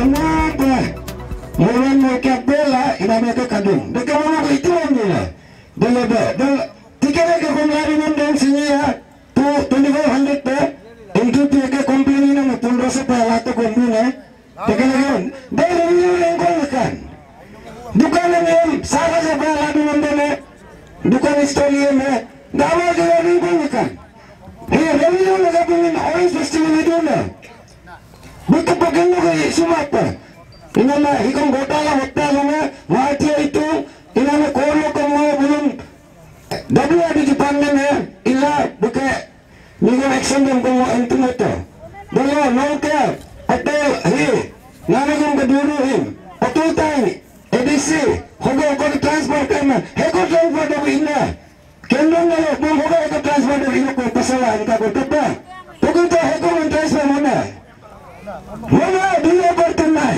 Kenapa? Mulai mereka bela, ina mereka kadung. Mereka mau itu ambil. Dulu. Tiga mereka kembali nonton sini ya. Tu 2400 pe. Untuk mereka company nama 1500 pe lato company. Tiga lagi. Dari yang kau makan. Dukan yang sahaja sebelah lalu nonton. Dukan story yang dawa juga yang kau makan. Hei, revenue lagi punya orange festival itu na. Betul bagian lagi semua apa? Ina mah hikam gotala hotel na wajah itu. Ina mah kalau kamu belum WD Jepang na ila bukan nigo action yang kamu internet tu. Dulu nongke atau hei nana kamu kedua him atau tay EDC hoga hoga transport kena heko transport tu ina. Kendong na lo mau hoga heko transport tu ina kau pasalah ina kau apa? Pukul tu heko transport mana? Mana dia bertenai?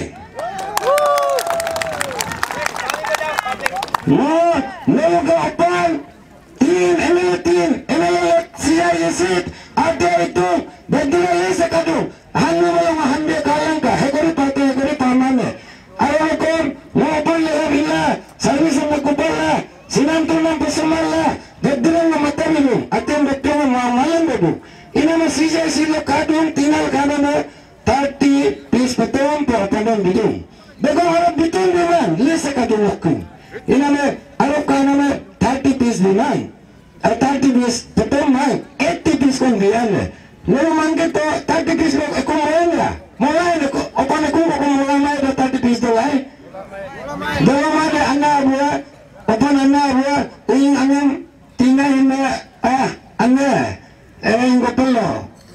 Logo apaan? Tin, siya sit, ada itu, berdua sekadu. Hanya malam hande kalang ka, hekori pati hekori pamane. Ayah kon, mau boleh bila, servis sama kupala, sinantunan pesemala, berdua mata minum, atem betul malam bebu. Ini masih sila kadung tinggal kadang 30 piece betul perpanjang bidung. Bego harap betul memang, lihat sekadu laku. Ini harap kana 30 piece memang. 30 piece betul mai 80 piece kon biar lalu mangke to 30 piece ko mulai ko apa nak ko mulai mai 30 piece tu lai dalam ada anak buah apa anak buah ingin angam tinggal ini anak yang ko perlu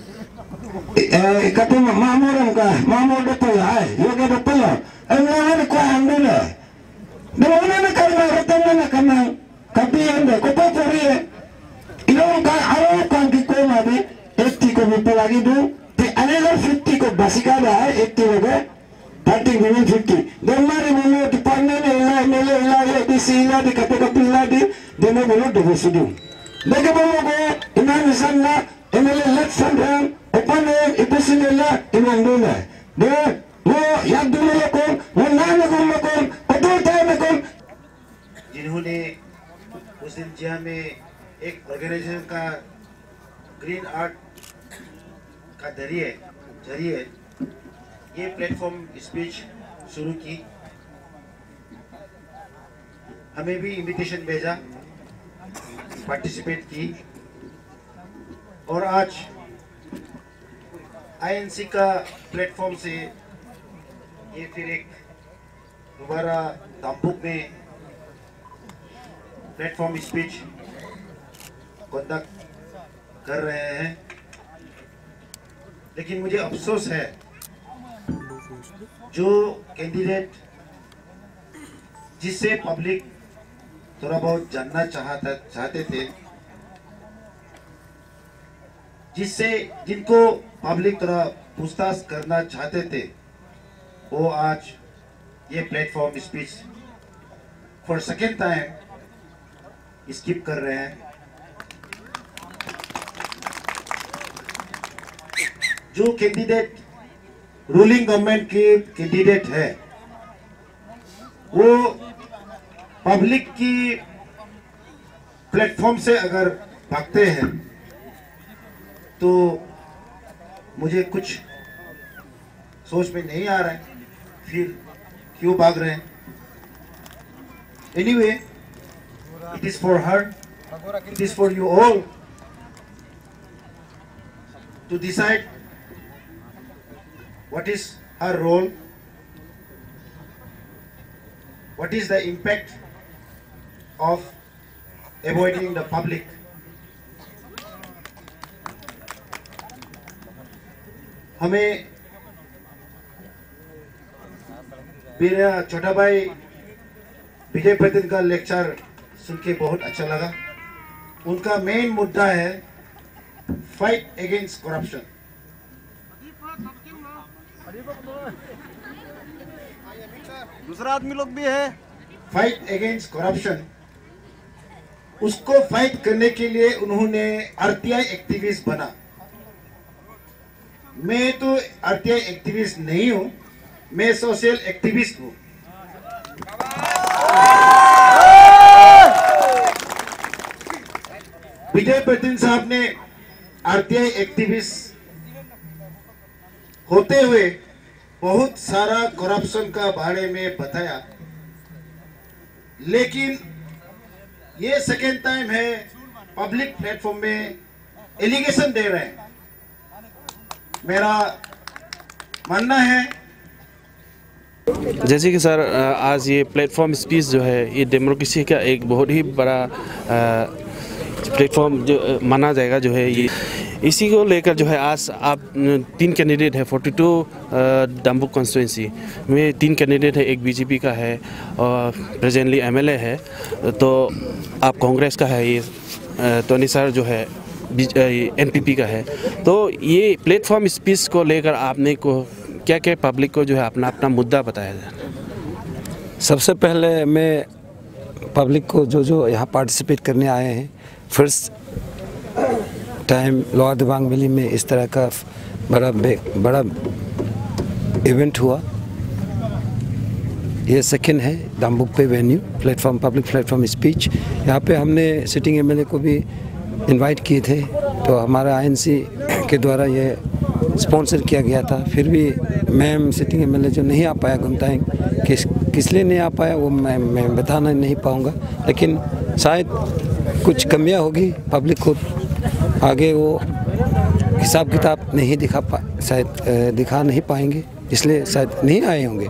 kata mamuram ka mamur betul ai yoga betul angam ko andule dalam mana kalau ratan nak kanang tapi anda ko papuri Ilong ka araw kan di ko mabi 80 ko bipo lagi do te another 50 ko basika da 80 loge 30 minimum 50 dan mari mulu di panen ila di sila di kata pila di demo mulu do sidu daga mo ko iman sanna emele let sandam opane ipusinela imanduna de mo yaduna ko wanana ko पतो time को जिन्होंने उस दिन जिया में एक organisation का green art का जरिए ये प्लेटफॉर्म स्पीच शुरू की। हमें भी इनविटेशन भेजा, पार्टिसिपेट की और आज आईएनसी का प्लेटफॉर्म से ये फिर एक दोबारा दाम्बुक में प्लेटफॉर्म स्पीच कंडक्ट कर रहे हैं। लेकिन मुझे अफसोस है जो कैंडिडेट जिससे पब्लिक थोड़ा बहुत जानना चाहते थे, जिनको पब्लिक थोड़ा पूछताछ करना चाहते थे, वो आज ये platform speech for second time skip कर रहे हैं। जो कैंडिडेट रूलिंग गवर्नमेंट के कैंडिडेट है वो पब्लिक की प्लेटफॉर्म से अगर भागते हैं तो मुझे कुछ सोच में नहीं आ रहा है फिर क्यों भाग रहे हैं। Anyway, it is for her, it is for you all to decide what is her role, what is the impact of avoiding the public. हमें मेरा छोटा भाई विजय प्रतीन का लेक्चर सुन के बहुत अच्छा लगा। उनका मेन मुद्दा है फाइट अगेंस्ट करप्शन। दूसरा आदमी लोग भी है। फाइट अगेंस्ट करप्शन, उसको फाइट करने के लिए उन्होंने आरटीआई एक्टिविस्ट बना। मैं तो आरटीआई एक्टिविस्ट नहीं हूं, मैं सोशल एक्टिविस्ट हूँ। विजय प्रतीन साहब ने आरटीआई एक्टिविस्ट होते हुए बहुत सारा करप्शन का बारे में बताया, लेकिन ये सेकेंड टाइम है पब्लिक प्लेटफॉर्म में एलिगेशन दे रहे हैं। मेरा मानना है जैसे कि सर आज ये प्लेटफॉर्म स्पीच जो है ये डेमोक्रेसी का एक बहुत ही बड़ा प्लेटफॉर्म जो माना जाएगा जो है ये, इसी को लेकर जो है आज आप 3 कैंडिडेट है 42 डम्बुक कॉन्स्टिट्यूंसी में 3 कैंडिडेट है, एक बीजेपी का है और प्रेजेंटली एमएलए है, तो आप कांग्रेस का है, ये टोनी सर जो है एनपीपी का है। तो ये प्लेटफॉर्म स्पीच को लेकर आपने को क्या क्या पब्लिक को जो है अपना अपना मुद्दा बताया जाए। सबसे पहले मैं पब्लिक को जो यहाँ पार्टिसिपेट करने आए हैं, first time Lower Dibang Valley में इस तरह का बड़ा इवेंट हुआ, ये सेकंड है डम्बुक पे venue platform public platform speech. यहाँ पे हमने सिटिंग एमएलए को भी इनवाइट किए थे, तो हमारा आईएनसी के द्वारा ये स्पॉन्सर किया गया था। फिर भी मैम सिटिंग एमएलए जो नहीं आ पाया घुमताएं, किस लिए नहीं आ पाया वो मैं बताना नहीं पाऊँगा, लेकिन शायद कुछ कमियाँ होगी, पब्लिक को आगे वो हिसाब किताब नहीं शायद दिखा नहीं पाएंगे, इसलिए शायद नहीं आए होंगे।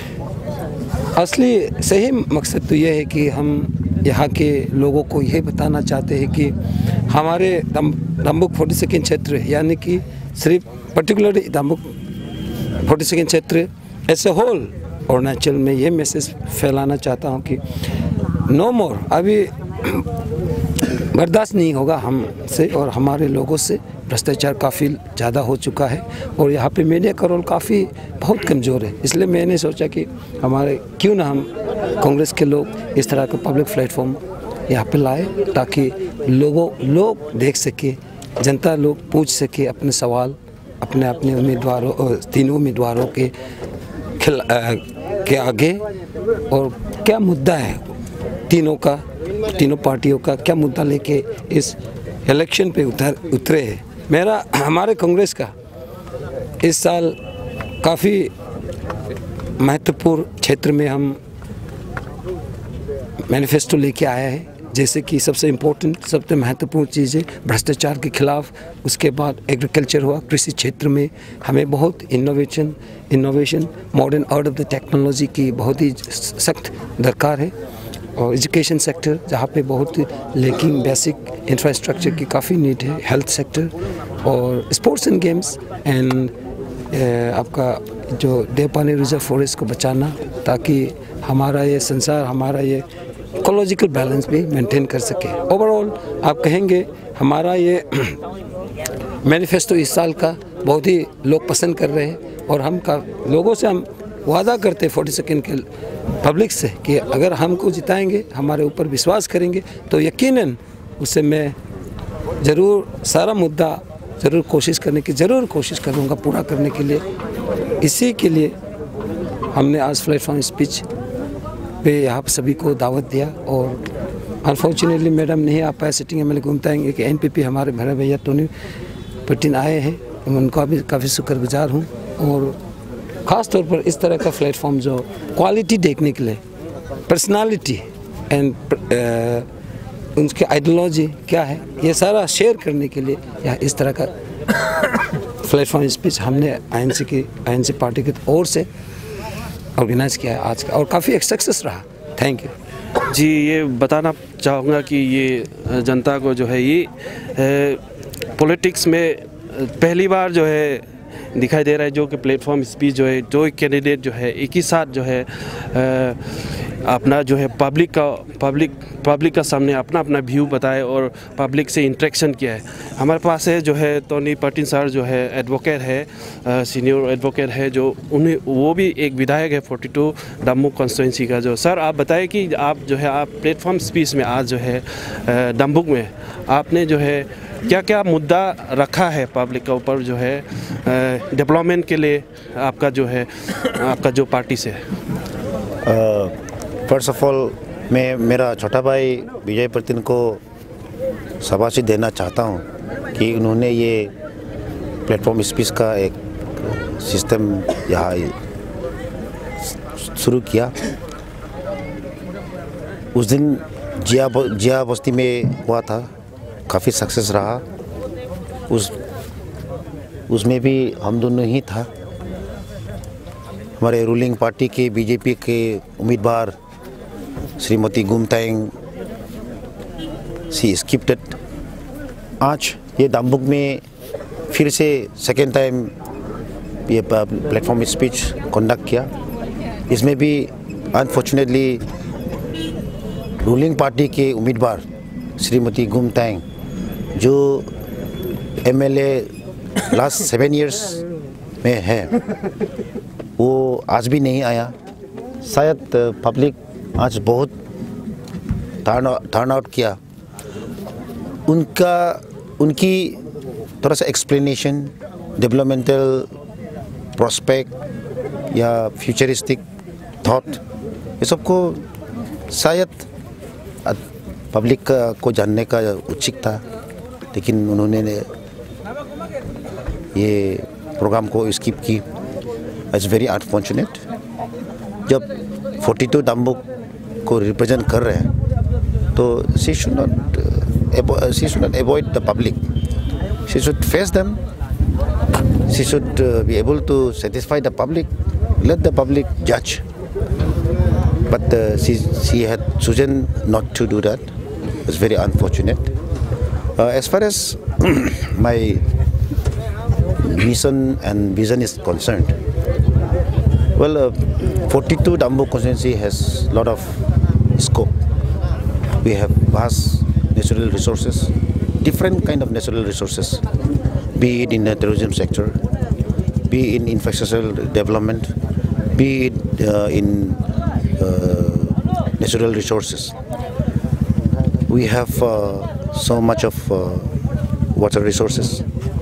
असली सही मकसद तो ये है कि हम यहाँ के लोगों को यही बताना चाहते हैं कि हमारे डम्बुक 42nd क्षेत्र, यानी कि सिर्फ पर्टिकुलरली डम्बुक 42nd क्षेत्र एज ए होल अरुणाचल में ये मैसेज फैलाना चाहता हूँ कि नो मोर, अभी बर्दाश्त नहीं होगा हमसे और हमारे लोगों से। भ्रष्टाचार काफ़ी ज़्यादा हो चुका है और यहाँ पे मीडिया का रोल काफ़ी बहुत कमज़ोर है, इसलिए मैंने सोचा कि हमारे क्यों ना हम कांग्रेस के लोग इस तरह का पब्लिक प्लेटफॉर्म यहाँ पे लाए, ताकि लोग देख सके, जनता लोग पूछ सके अपने सवाल अपने उम्मीदवारों, तीनों उम्मीदवारों के आगे, और क्या मुद्दा है तीनों पार्टियों का, क्या मुद्दा लेके इस इलेक्शन पे उतरे हैं। हमारे कांग्रेस का इस साल काफ़ी महत्वपूर्ण क्षेत्र में हम मैनिफेस्टो लेके आया है, जैसे कि सबसे इम्पोर्टेंट सबसे महत्वपूर्ण चीज़ है भ्रष्टाचार के खिलाफ, उसके बाद एग्रीकल्चर हुआ, कृषि क्षेत्र में हमें बहुत innovation modern out of the technology की बहुत ही सख्त दरकार है, और एजुकेशन सेक्टर जहाँ पे बहुत लेकिन बेसिक इंफ्रास्ट्रक्चर की काफ़ी नीड है, हेल्थ सेक्टर और स्पोर्ट्स एंड गेम्स एंड आपका जो देवपानी रिजर्व फॉरेस्ट को बचाना, ताकि हमारा ये संसार, हमारा ये इकोलॉजिकल बैलेंस भी मेंटेन कर सके। ओवरऑल आप कहेंगे हमारा ये मैनिफेस्टो इस साल का बहुत ही लोग पसंद कर रहे हैं, और लोगों से हम वादा करते हैं 42nd के पब्लिक से कि अगर हमको जिताएंगे, हमारे ऊपर विश्वास करेंगे, तो यकीनन उससे मैं ज़रूर सारा मुद्दा ज़रूर कोशिश करूँगा पूरा करने के लिए। इसी के लिए हमने आज प्लेटफॉर्म स्पीच पे यहाँ सभी को दावत दिया, और अनफॉर्चुनेटली मैडम नहीं आ पाए, सिटिंग एमएलए घूमताएंगे कि एनपीपी हमारे भरे भैया टोनी पटिन आए हैं, उनका भी काफ़ी शुक्रगुजार हूँ। और ख़ास तौर पर इस तरह का प्लेटफॉर्म जो क्वालिटी देखने के लिए, पर्सनालिटी एंड उनकी आइडियोलॉजी क्या है, ये सारा शेयर करने के लिए या इस तरह का प्लेटफॉर्म स्पीच हमने आईएनसी पार्टी की ओर से ऑर्गेनाइज किया है आज का, और काफ़ी एक सक्सेस रहा। Thank you ji. ये बताना चाहूँगा कि ये जनता को जो है ये पॉलिटिक्स में पहली बार जो है दिखाई दे रहा है, जो कि प्लेटफॉर्म स्पीच जो है, जो कैंडिडेट जो है एक ही साथ जो है अपना जो है पब्लिक का सामने अपना व्यू बताए और पब्लिक से इंटरेक्शन किया है। हमारे पास है जो है टोनी पटिन सर जो है एडवोकेट है, सीनियर एडवोकेट है, जो वो भी एक विधायक है 42 डम्बुक कॉन्स्टिट्यूंसी का। जो सर आप बताएं कि आप जो है आप प्लेटफॉर्म स्पीच में आज जो है डम्बुक में आपने जो है क्या क्या मुद्दा रखा है पब्लिक के ऊपर जो है डेवलपमेंट के लिए आपका जो है आपका जो पार्टी से है? फर्स्ट ऑफ ऑल मैं मेरा छोटा भाई विजय प्रतिन को शाबाशी देना चाहता हूँ कि उन्होंने ये प्लेटफॉर्म स्पीच का एक सिस्टम यहाँ शुरू किया। उस दिन जिया बस्ती में हुआ था, काफ़ी सक्सेस रहा। उसमें भी हम दोनों ही था। हमारे रूलिंग पार्टी के बीजेपी के उम्मीदवार Shrimati Gumtang she skipped it. आज ये दाम्बुक में फिर से सेकेंड टाइम ये प्लेटफॉर्म स्पीच कंडक्ट किया। इसमें भी अनफॉर्चुनेटली रूलिंग पार्टी के उम्मीदवार श्रीमती गुमतांग जो एमएलए लास्ट 7 इयर्स में है, वो आज भी नहीं आया। शायद पब्लिक आज बहुत टर्न आउट किया। उनकी थोड़ा सा एक्सप्लेनेशन, डेवलपमेंटल प्रोस्पेक्ट या फ्यूचरिस्टिक थॉट, ये सबको शायद पब्लिक को जानने का उचित था, लेकिन उन्होंने ये प्रोग्राम को स्किप की। It's very unfortunate. जब 42 दाम्बुक को रिप्रेजेंट कर रहे हैं तो she should not avoid the public, she should face them, she should be able to satisfy the public, let the public जज। But she had chosen not to do that. It's very unfortunate. As far as my mission and vision is concerned, well, 42 Daambuk constituency has a lot of scope. We have vast natural resources, different kind of natural resources, be it in the tourism sector, be it in infrastructural development, be it in natural resources. We have so much of water resources.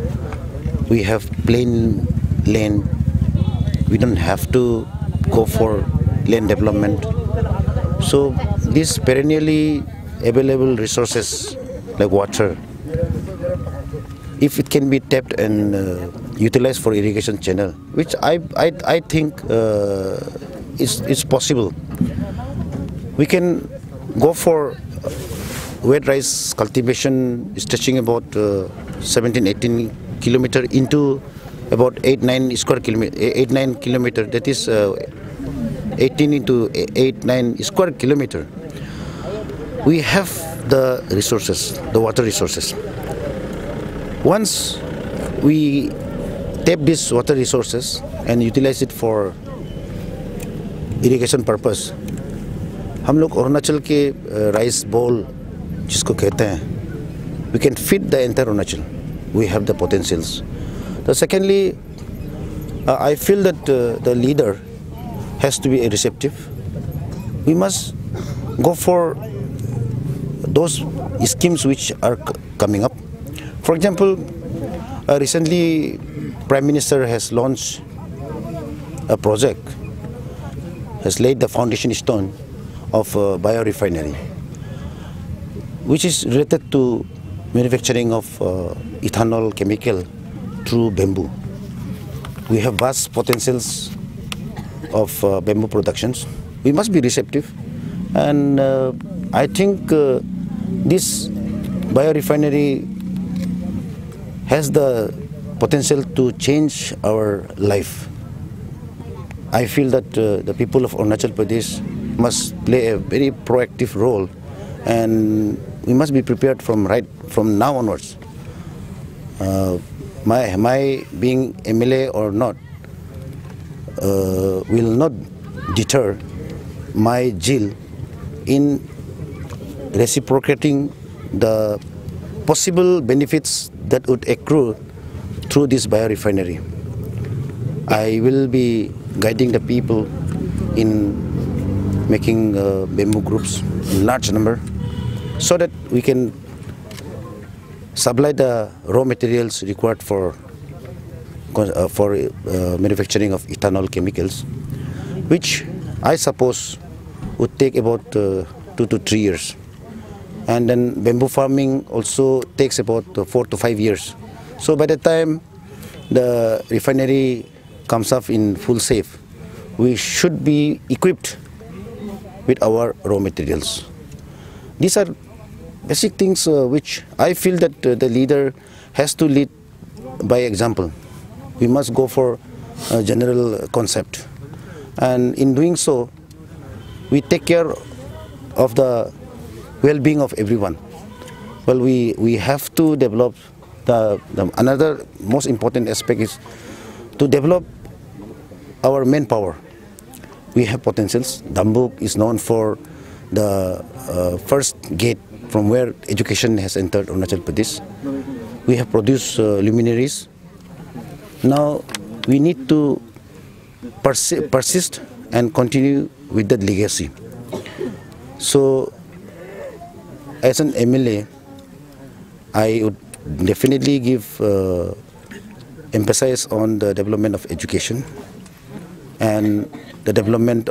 We have plain land. We don't have to go for land development. So these perennially available resources like water, if it can be tapped and utilized for irrigation channel, which I think is possible. We can go for wet rice cultivation stretching about 17-18 kilometer into about 8-9 kilometer. That is 18 into 8-9 square kilometer. We have the resources, the water resources. Once we tap these water resources and utilize it for irrigation purpose, हम लोग अरुणाचल के rice बोल जिसको कहते हैं, we can feed the entire Arunachal. We have the potentials. Secondly, I feel that the leader has to be receptive. We must go for those schemes which are coming up. For example, recently Prime Minister has launched a project, has laid the foundation stone of a biorefinery, which is related to manufacturing of ethanol chemical through bamboo. We have vast potentials of bamboo productions. We must be receptive, and I think this biorefinery has the potential to change our life. I feel that the people of Arunachal Pradesh must play a very proactive role, and we must be prepared from now onwards. My being MLA or not will not deter my zeal in reciprocating the possible benefits that would accrue through this biorefinery. I will be guiding the people in making bamboo groups in large number, so that we can supply the raw materials required for manufacturing of ethanol chemicals, which I suppose would take about 2 to 3 years. And then bamboo farming also takes about 4 to 5 years. So by the time the refinery comes up in full safe, we should be equipped with our raw materials. These are basic things which I feel that the leader has to lead by example. We must go for a general concept, and in doing so, we take care of the well-being of everyone. Well, we have to develop another most important aspect is to develop our manpower. We have potentials. Dambuk is known for the first gate from where education has entered Arunachal Pradesh. We have produced luminaries. Now we need to persist and continue with that legacy. So as an MLA, I would definitely give emphasis on the development of education and the development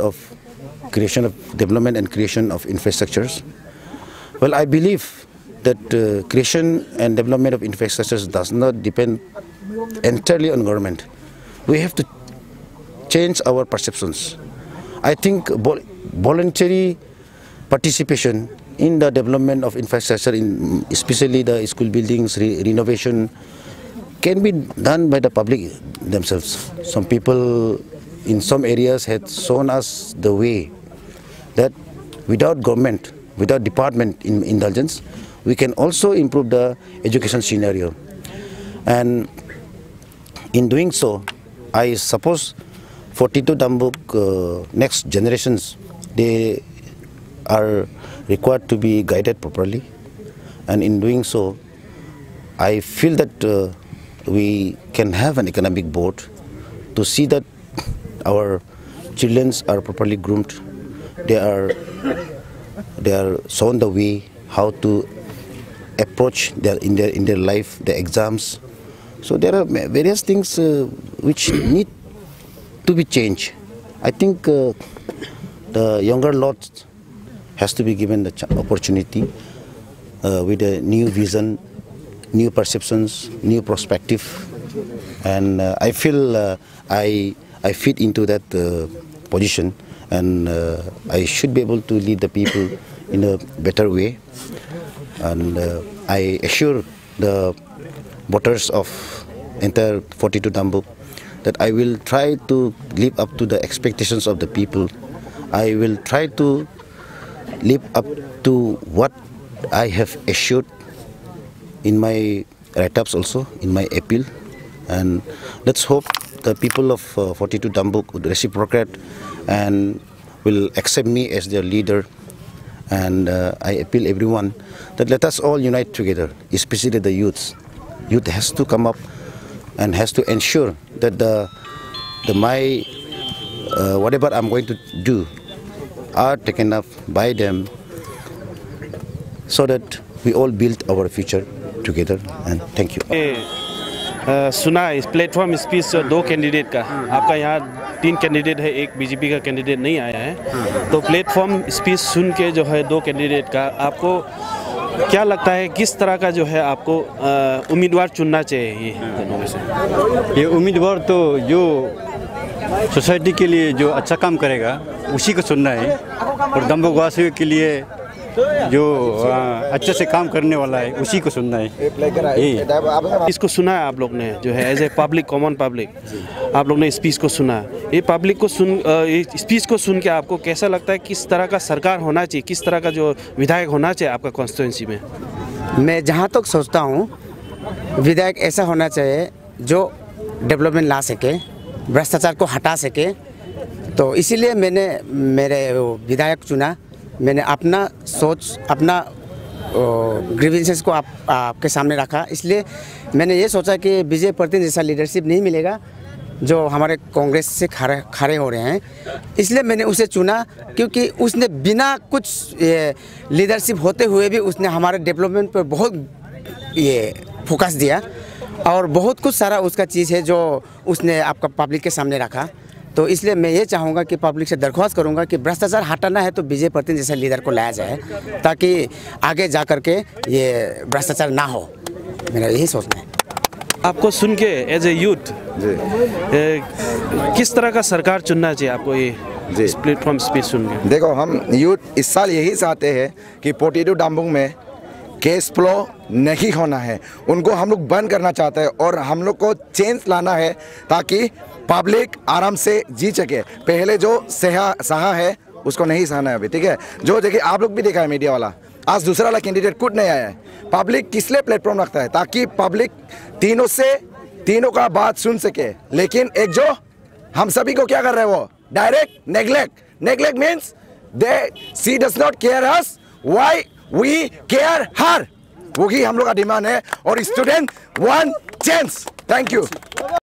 and creation of infrastructures. Well, I believe that creation and development of infrastructures does not depend entirely on government. We have to change our perceptions. I think voluntary participation in the development of infrastructure, especially the school buildings, renovation, can be done by the public themselves. Some people in some areas had shown us the way that without government, without department indulgence, we can also improve the education scenario. And in doing so, I suppose 42 Dambuk next generations, they are required to be guided properly. And in doing so, I feel that we can have an economic board to see that our children are properly groomed. They are shown the way how to approach in their life, the exams. So there are various things which need to be changed. I think the younger lot has to be given the opportunity with a new vision, new perceptions, new perspective, and I feel I fit into that position, and I should be able to lead the people in a better way. And I assure the voters of entire 42 Dambuk that I will try to live up to the expectations of the people. I will try to live up to what I have assured in my write-ups, also in my appeal, and let's hope the people of 42 Dambuk would reciprocate and will accept me as their leader. And I appeal everyone that let us all unite together, especially the youths. Youth has to come up and has to ensure that whatever I'm going to do are taken up by them, so that we all build our future together. And thank you. सुना इस platform speech 2 candidate का, आपका यहाँ 3 candidate है, एक BJP का candidate नहीं आया है, तो प्लेटफॉर्म स्पीच सुन के जो है 2 कैंडिडेट का आपको क्या लगता है, किस तरह का जो है आपको उम्मीदवार चुनना चाहिए? ये दोनों में से ये उम्मीदवार तो जो सोसाइटी के लिए जो अच्छा काम करेगा उसी को चुनना है, और दम्बुक वासियों के लिए जो अच्छे से काम करने वाला है उसी को सुनना है। इसको सुना है आप लोग ने, जो है as a public, common public, आप लोग ने स्पीच को सुना। ये पब्लिक को स्पीच को सुन के आपको कैसा लगता है, किस तरह का सरकार होना चाहिए, किस तरह का जो विधायक होना चाहिए आपका कॉन्स्टिट्यूंसी में? मैं जहाँ तक सोचता हूँ, विधायक ऐसा होना चाहिए जो डेवलपमेंट ला सके, भ्रष्टाचार को हटा सके। तो इसीलिए मैंने मेरे विधायक चुना। मैंने अपना सोच, अपना ग्रीवेंसेस को आपके सामने रखा। इसलिए मैंने ये सोचा कि विजय प्रतिन जैसा लीडरशिप नहीं मिलेगा जो हमारे कांग्रेस से खड़े हो रहे हैं, इसलिए मैंने उसे चुना, क्योंकि उसने बिना कुछ लीडरशिप होते हुए भी उसने हमारे डेवलपमेंट पर बहुत ये फोकस दिया और बहुत कुछ सारा उसका चीज़ है जो उसने आपका पब्लिक के सामने रखा। तो इसलिए मैं ये चाहूँगा कि पब्लिक से दरख्वास्त करूँगा कि भ्रष्टाचार हटाना है तो विजय प्रतिन जैसे लीडर को लाया जाए ताकि आगे जा कर के ये भ्रष्टाचार ना हो। मेरा यही सोचना है। आपको सुन के एज ए यूथ किस तरह का सरकार चुनना चाहिए आपको ये प्लेटफॉर्म स्पीच सुन के? देखो, हम यूथ इस साल यही चाहते हैं कि पोटेटो डंपिंग में केस फ्लो नहीं होना है, उनको हम लोग बंद करना चाहते हैं और हम लोग को चेंज लाना है ताकि पब्लिक आराम से जी सके। पहले जो सहा है उसको नहीं सहना है अभी, ठीक है। जो देखिए आप लोग भी देखा है मीडिया वाला, आज दूसरा वाला कैंडिडेट खुद नहीं आया है। पब्लिक किस लिए प्लेटफॉर्म रखता है? ताकि पब्लिक तीनों का बात सुन सके। लेकिन एक जो हम सभी को क्या कर रहे हैं वो direct neglect means she does not care us, why we care her. वही हम लोग का डिमांड है और student want change. Thank you.